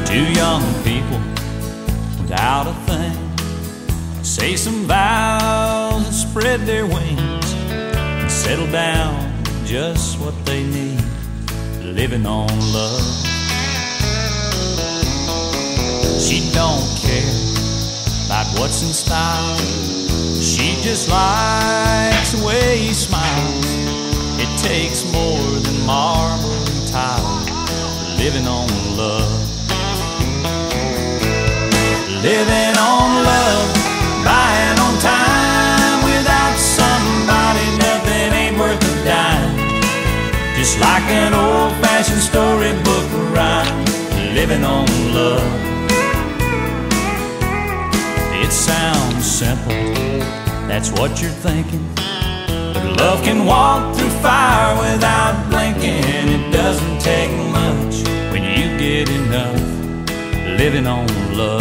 Two young people without a thing say some vows and spread their wings and settle down just what they need, living on love. She don't care about what's in style, she just likes the way he smiles. It takes more than marble and tile, living on love. Living on love, buying on time. Without somebody, nothing ain't worth a dime. Just like an old-fashioned storybook rhyme, living on love. It sounds simple, that's what you're thinking, but love can walk through fire without blinking. It doesn't take much when you get enough, living on love.